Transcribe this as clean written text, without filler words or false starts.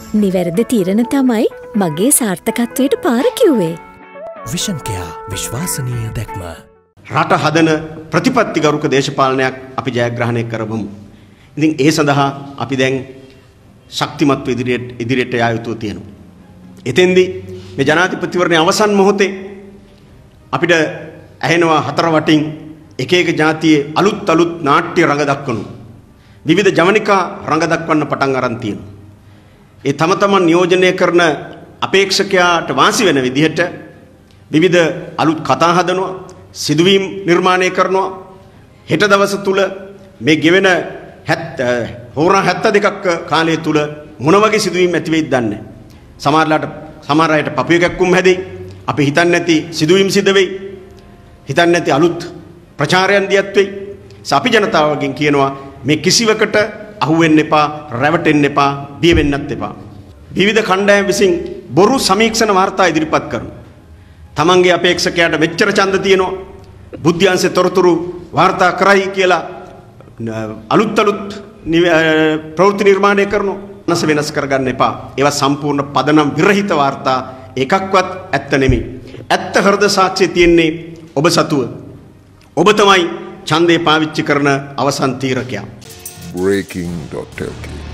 නිවැරදි තීරණ තමයි මගේ සාර්ථකත්වයට පාර කිව්වේ. විෂන් කෙයා විශ්වාසනීය දැක්ම. රට හදන ප්‍රතිපත්තිගරුක දේශපාලනයක් අපි ජයග්‍රහණය කරමු. ඉතින් ඒ සඳහා අපි දැන් ශක්තිමත්ව ඉදිරියට යා යුතු තියෙනවා. එතෙන්දී මේ ජනාධිපතිවරණයේ අවසන් මොහොතේ අපිට ඇහෙනවා හතර වටින් එක එක ජාතියේ අලුත් නාට්‍ය රඟ දක්වනු. විවිධ ජවනිකා රඟ දක්වන්න පටන් අරන් තියෙනවා. ඒ තම තමන් නියෝජනය කරන අපේක්ෂකයාට වාසි වෙන විදිහට විවිධ අලුත් කතා හදනවා, සිදුවීම් නිර්මාණය කරනවා. හෙට දවස තුල මේ ගෙවෙන හෝරා 72ක කාලය තුල මොන වගේ සිදුවීම් ඇති වෙයිද දන්නේ. සමහර අයට පපුව කැක්කුම් හැදෙයි. අපි හිතන්නේ නැති සිදුවීම් සිද්ධ වෙයි. හිතන්නේ නැති අලුත් ප්‍රචාරයන් දියත් වෙයි. අපි ජනතාවගෙන් කියනවා මේ කිසිවකට අහු වෙන්න එපා, රැවටෙන්න එපා, බිය වෙන්නත් එපා. විවිධ කණ්ඩායම් විසින් බොරු සමීක්ෂණ වාර්තා ඉදිරිපත් කරනවා. තමන්ගේ අපේක්ෂකයාට මෙච්චර ඡන්ද තියෙනවා. බුද්ධ්‍යංශේ තොරතුරු වාර්තා කරයි කියලා අලුත් ප්‍රවෘත්ති නිර්මාණය කරනවා. නැස වෙනස් කරගන්න එපා. ඒවා සම්පූර්ණ පදනම් විරහිත වාර්තා එකක්වත් ඇත්ත නෙමෙයි. ඇත්ත හෘද සාක්ෂිය තියෙන්නේ ඔබ සතුව. ඔබ තමයි ඡන්දේ පාවිච්චි කරන අවසන් තීරකයා. breaking.lk